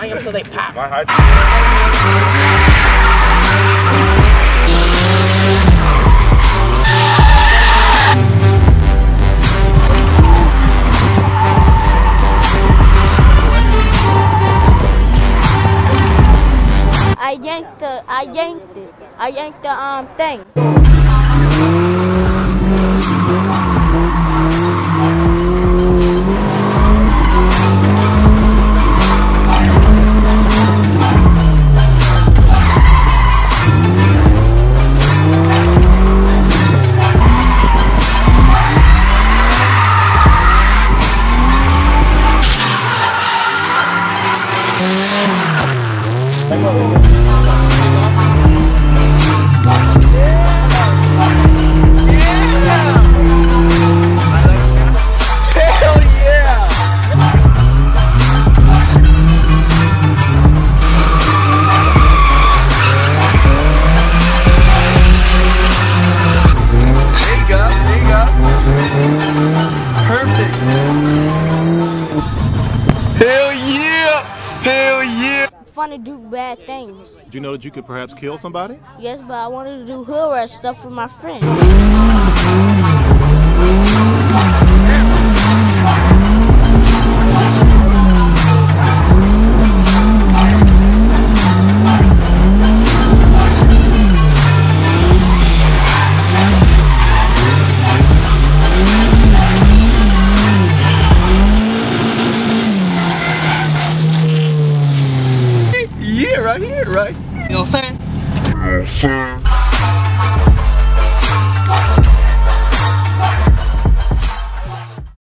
them so they pop. My height. I yanked the thing. Fun to do bad things. Did you know that you could perhaps kill somebody? Yes, but I wanted to do hood rat stuff with my friends. Right here, right? You know what I'm saying?